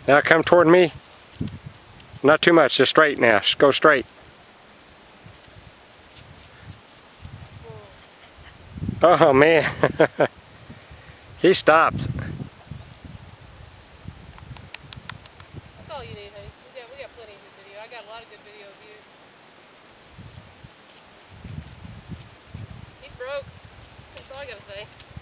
Now come toward me. Not too much, just straight now. Just go straight. Oh man. He stops. That's all you need, honey. We got plenty of good video. I got a lot of good video of you. He's broke. That's all I gotta say.